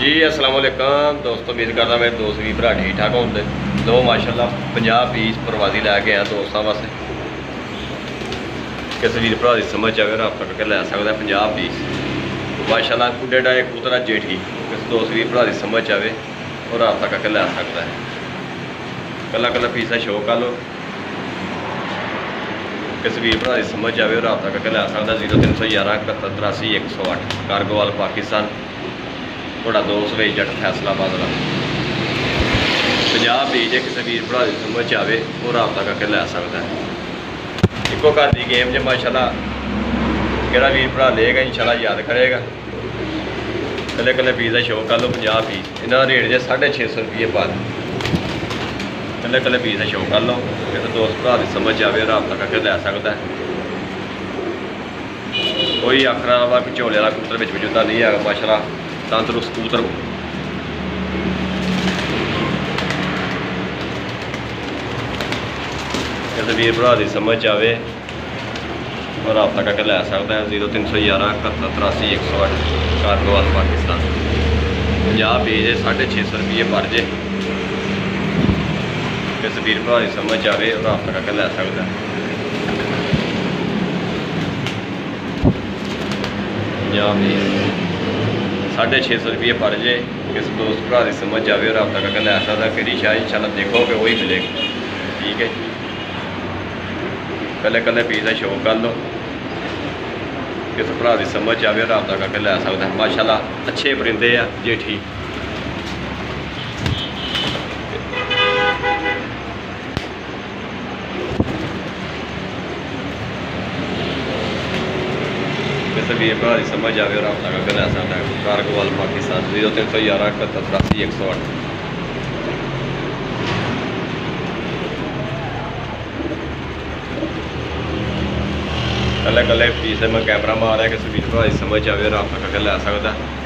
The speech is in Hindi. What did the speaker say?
जी अस्सलाम वालेकुम दोस्तों, उम्मीद करता मेरे दोस्त भी भरा ठीक ठाक होंगे। लो माशाल्लाह 50 पीस प्रवासी लैके आया दोस्तों वास्ते। किस वीर भरा की समझ आए रब्ता करके लै सकता 50 पीस माशाल्लाह। कुडे डाए कबूतर जेठी किस दोस्त वीर भरा की समझ आए और रब्ता करके लै सकता है। कला कला पीसा शो कर लो, किस वीर भरा की समझ आए और रब्ता करके लै सकता। 0311 71 83 108 कारगोवाल पाकिस्तान। थोड़ा दोस्त वे जट फैसलाबाद का 50 बीज किसी वीर भरा की समझ आए वो रब्ता करके लै सकता है। इको घर की गेम च माशाल्लाह कि वीर भरा लेगा इंशाल्लाह याद करेगा। कले कले पीस का शौक कर लो 50 पीस, इन्होंने रेट जे 650 रुपये बाद कले कले पीस का शौक कर लो। किसी दोस्त भरा की समझ आए रब्ता करके लै सकता है। कोई आखर वा झोले वाला कबूतर बिच वजूदा नहीं है माशाल्लाह, तंदरुस्त कबूतर। किसी वीर भरा की समझ आए और रब्ता करके लै सकता है। 0311 71 83 108 कारगोवाल पाकिस्तान। 50 पीस 650 रुपये पर जे किसी वीर भरा की समझ आए और रब्ता करके लै सकता है। 50 पीस 650 रुपये पर जे किसी दोस्त भरा की समझ आए और रब्ता करके लै सकता। कि शाह इंशाल्लाह देखोगे वही मिलेगी। ठीक है, कले कले पीस का शौक कर लो, किस भरा की समझ आए रब्ता करके लै सकता है। माशाल्लाह अच्छे परिंदे आ जेठी। किसी वीर भरा की समझ आए रब्ता करके लै सकता है। कारगोवाल पाकिस्तान। 0311 71 83 108। कले कले पीस मैं कैमरा मार रहा, किसी वीर भरा की समझ आए रब्ता करके लै सकता।